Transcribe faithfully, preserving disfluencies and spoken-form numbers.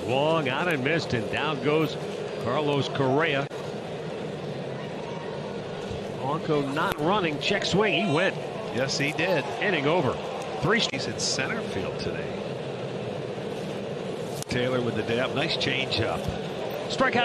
Swung out and missed, and down goes Carlos Correa. Blanco not running. Check swing. He went. Yes, he did. Inning over. Three. He's in center field today. Taylor with the dab. Nice change up. Strikeout.